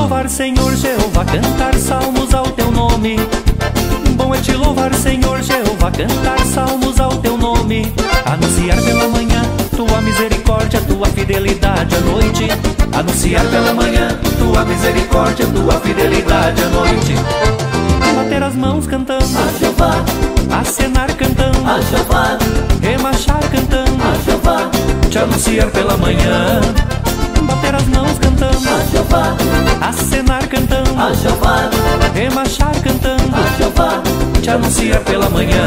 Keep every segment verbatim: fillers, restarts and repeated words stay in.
louvar, Senhor Jeová, cantar salmos ao teu nome. Bom é te louvar, Senhor Jeová, cantar salmos ao teu nome. Anunciar pela manhã tua misericórdia, tua fidelidade à noite. Anunciar pela manhã tua misericórdia, tua fidelidade à noite. Bater as mãos cantando a Jeová, acenar cantando a Jeová, remachar cantando a Jeová, te anunciar pela manhã. Bater as mãos cantando a Jeová, acenar cantando a Jeová, remachar cantando a Jeová, te anunciar pela manhã.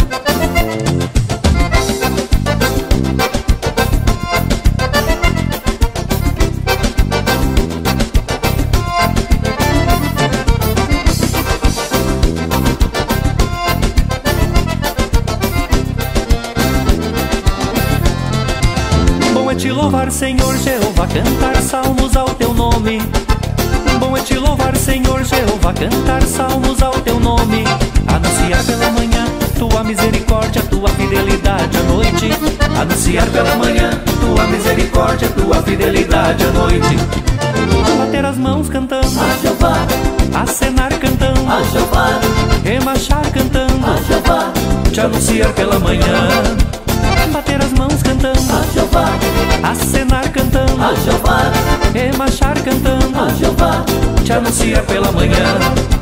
Te louvar, Senhor Jeová, cantar salmos ao teu nome. Bom é te louvar, Senhor Jeová, cantar salmos ao teu nome. Anunciar pela manhã tua misericórdia, tua fidelidade à noite. Anunciar pela manhã tua misericórdia, tua fidelidade à noite. Bater as mãos cantando a Jeová, acenar cantando a Jeová, remachar cantando a Jeová, te anunciar pela manhã. Bater as mãos cantando a Jeová, acenar cantando a Jeová, remachar cantando a Jeová, te anunciar pela manhã.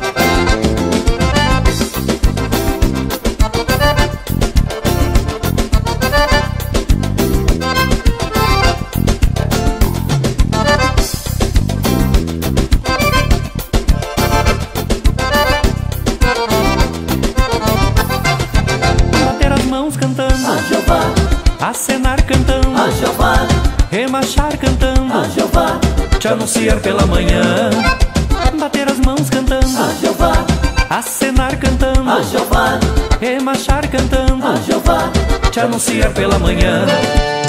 Bater as mãos cantando a Jeová, acenar cantando a Jeová, remachar cantando a Jeová, te anunciar pela manhã. Bater as mãos cantando a Jeová, acenar cantando a Jeová, remachar cantando a Jeová, te anunciar pela manhã.